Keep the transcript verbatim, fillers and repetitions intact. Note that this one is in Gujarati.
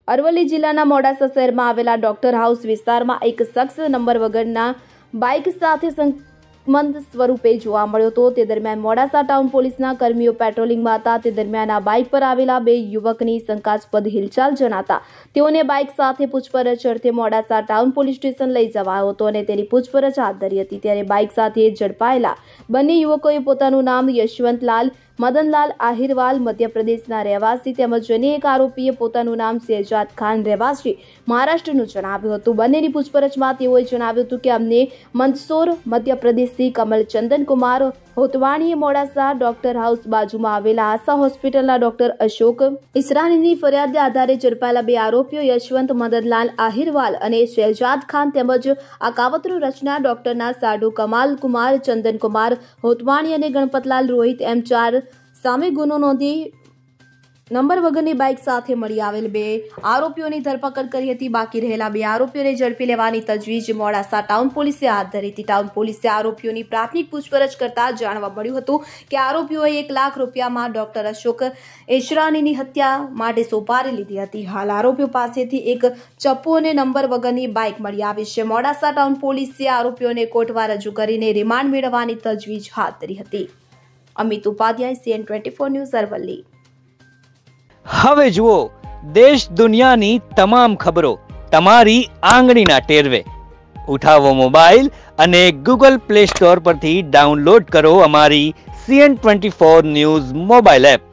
અરવલ્લી જિલ્લાના મોડાસા શહેરમાં આવેલા ડોક્ટર હાઉસ વિસ્તારમાં એક શખ્સ નંબર વગરના બાઇક સાથે સંમત સ્વરૂપે જોવા મળ્યો હતો। તે દરમિયાન મોડાસા ટાઉન પોલીસના કર્મીઓ પેટ્રોલિંગમાં હતા। તે દરમિયાન આ બાઇક પર આવેલા બે યુવકની શંકાસ્પદ હિલચાલ જણાતા તેઓને બાઇક સાથે પૂછપરછ અર્થે મોડાસા ટાઉન પોલીસ સ્ટેશન લઈ જવાયો હતો અને તેની પૂછપરછ હાથ ધરી હતી। ત્યારે બાઇક સાથે ઝડપાયેલા બંને યુવકોએ પોતાનું નામ યશવંતલાલ મદનલાલ આહિરવાલ મધ્યપ્રદેશના રહેવાસી તેમજ અન્ય એક આરોપીએ પોતાનું નામ શેહજાદ ખાન રહેવાસી મહારાષ્ટ્રનું જણાવ્યું હતું। બંનેની પૂછપરછમાં તેઓએ જણાવ્યું હતું કે અમને મંદસૌર મધ્યપ્રદેશથી કમલ ચંદન કુમાર હોતવાણીએ મોડાસા ડોક્ટર હાઉસ બાજુમાં આવેલા આશા હોસ્પિટલના ડોક્ટર અશોક ઈસરાનીની ફરિયાદના આધારે ઝડપાયેલા બે આરોપીઓ યશવંત મદનલાલ આહિરવાલ અને શેહજાદ ખાન તેમજ આ કાવતરું રચના ડોક્ટરના સાડુ કમાલ કુમાર ચંદન કુમાર હોતવાણી અને ગણપતલાલ રોહિત એમ ચાર સામે ગુનો નોંધી નંબર વગરની બાઇક સાથે મળી આવેલ બે આરોપીઓની ધરપકડ કરી હતી। બાકી રહેલા બે આરોપીઓને ઝડપી લેવાની તજવીજ મોડાસા ટાઉન પોલીસે હાથ ધરી હતી। ટાઉન પોલીસે આરોપીઓની પ્રાથમિક પૂછપરછ કરતા જાણવા મળ્યું હતું કે આરોપીઓએ એક લાખ રૂપિયામાં ડોક્ટર અશોક ઈશરાનીની હત્યા માટે સોપારી લીધી હતી। હાલ આરોપીઓ પાસેથી એક ચપ્પુ અને નંબર વગરની બાઇક મળી આવી છે। મોડાસા ટાઉન પોલીસે આરોપીઓને કોર્ટમાં રજૂ કરીને રિમાન્ડ મેળવવાની તજવીજ હાથ ધરી હતી। Amit Upadhyay, CN twenty four news, Aravalli. હવે જુઓ દેશ દુનિયાની તમામ ખબરો તમારી આંગળીના ટેરવે। ઉઠાવો મોબાઈલ અને ગૂગલ પ્લે સ્ટોર પરથી ડાઉનલોડ કરો અમારી CN twenty four news mobile app.